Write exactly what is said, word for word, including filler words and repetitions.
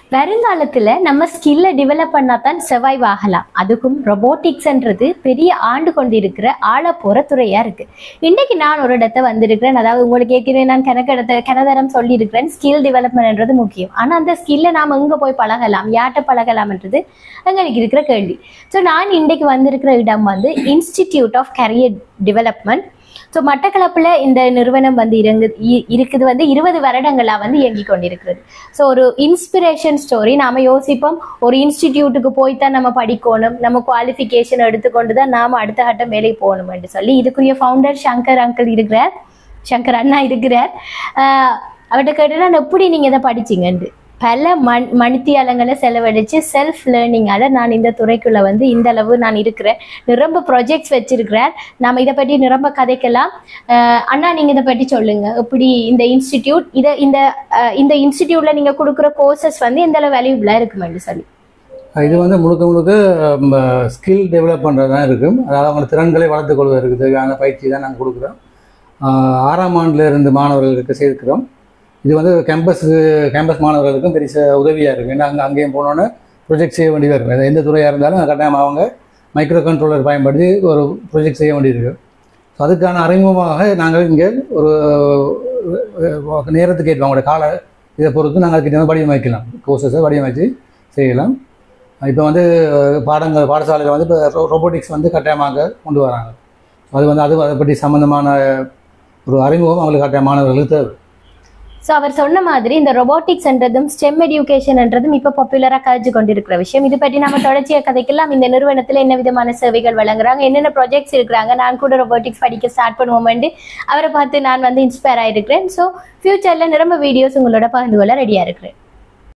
வருங்காலத்துல நம்ம ஸ்கில்ல டெவலப் பண்ணாதான் சர்வைவ் ஆகலாம். அதுக்கும் ரொபோட்டிக்ஸ்ன்றது பெரிய ஆண்டு கொண்டிருக்கிற ஆழ போற துறையா இருக்கு. இன்னைக்கு நான் ஒரு இடத்த வந்திருக்கிறேன், அதாவது உங்களுக்கு ஏற்கனவே நான் கணக்கு இடத்த கனதரம் சொல்லி இருக்கிறேன். ஸ்கில் டெவலப்மெண்ட்ன்றது முக்கியம். ஆனா அந்த ஸ்கில்ல நாம எங்க போய் பழகலாம், யார்கிட்ட பழகலாம்ன்றது எங்களுக்கு இருக்கிற கேள்வி. ஸோ நான் இன்றைக்கு வந்திருக்கிற இடம் வந்து institute of career development. So மட்டக்களப்பில் இந்த நிறுவனம் வந்து இறங்கு இருக்குது வந்து இருபது வருடங்களாக வந்து இயங்கி கொண்டிருக்கிறது. ஸோ ஒரு இன்ஸ்பிரேஷன் ஸ்டோரி. நாம் யோசிப்போம், ஒரு இன்ஸ்டிடியூட்டுக்கு போய்தான் நம்ம படிக்கணும், நம்ம குவாலிஃபிகேஷன் எடுத்துக்கொண்டு தான் நாம் அடுத்த கட்டம் வேலைக்கு போகணும் என்று சொல்லி இதுக்குரிய ஃபவுண்டர் சங்கர் அங்கிள் இருக்கிறார், சங்கர் அண்ணா இருக்கிறார். அவர்கிட்ட கேட்டேன்னா எப்படி நீங்கள் இதை படிச்சிங்கன்ட்டு பல மண் மணித்தியாலங்களை செலவழித்து செல்ஃப் லேர்னிங்கால் நான் இந்த துறைக்குள்ளே வந்து இந்த அளவு நான் இருக்கிறேன். நிரம்ப ப்ராஜெக்ட்ஸ் வச்சிருக்கிறேன். நாம் இதை பற்றி நிரம்ப கதைக்கலாம். அண்ணா நீங்கள் இதை பற்றி சொல்லுங்கள், எப்படி இந்த இன்ஸ்டிடியூட் இதை இந்த இந்த இன்ஸ்டிடியூட்டில் நீங்கள் கொடுக்குற கோர்சஸ் வந்து எந்த அளவு வேல்யூபிளாக இருக்குமென்று சொல்லி. இது வந்து முழுக்க முழுக்க ஸ்கில் டெவலப் பண்ணுறது தான் இருக்கும். அதாவது அவங்க திறன்களை வளர்த்து கொள்வதற்குக்கான பயிற்சி தான் நாங்கள் கொடுக்குறோம். ஆறாம் ஆண்டில் இருந்து மாணவர்களுக்கு சேர்க்கிறோம். இது வந்து கேம்பஸ் கேம்பஸ் மாணவர்களுக்கும் பெரிய உதவியாக இருக்குது. ஏன்னா அங்கே அங்கேயும் போனோன்னு ப்ரொஜெக்ட் செய்ய வேண்டியதாக இருக்கும். எந்த துறையாக இருந்தாலும் கட்டாயம் அவங்க மைக்ரோ கண்ட்ரோலர் பயன்படுத்தி ஒரு ப்ரொஜெக்ட் செய்ய வேண்டியிருக்கு. ஸோ அதுக்கான அறிமுகமாக நாங்கள் இங்கே ஒரு நேரத்துக்கு ஏற்போம் அவங்களோட கால இதை பொறுத்து நாங்கள் அதுக்கிட்ட வடிவமைக்கலாம், கோர்சஸை வடிவமைச்சு செய்யலாம். இப்போ வந்து பாடங்கள் பாடசாலையில் வந்து இப்போ ரோபோட்டிக்ஸ் வந்து கட்டாயமாக கொண்டு வராங்க. அது வந்து அது அதை பற்றி சம்மந்தமான ஒரு அறிமுகம் அவங்களுக்கு கட்டாய மாணவர்களுக்கு தேவை. ஸோ அவர் சொன்ன மாதிரி இந்த ரொபோட்டிக்ஸ்ன்றதும் ஸ்டெம் எஜுகேஷன்ன்றதும் இப்போ பாப்புலராக கழிச்சு கொண்டிருக்கிற விஷயம். இது பற்றி நம்ம தொடர்ச்சியாக கதைக்கெல்லாம். இந்த நிறுவனத்தில் என்ன விதமான சேவைகள் வழங்குறாங்க, என்னென்ன ப்ராஜெக்ட்ஸ் இருக்கிறாங்க, நான் கூட ரொபோட்டிக்ஸ் படிக்க ஸ்டார்ட் பண்ணுவோம்னு அவரை பார்த்து நான் வந்து இன்ஸ்பயர் ஆகிருக்கிறேன். ஸோ ஃபியூச்சரில் நிரம்ப வீடியோஸ் உங்களோட பகிர்ந்து கொள்ள ரெடியாக இருக்கிறேன்.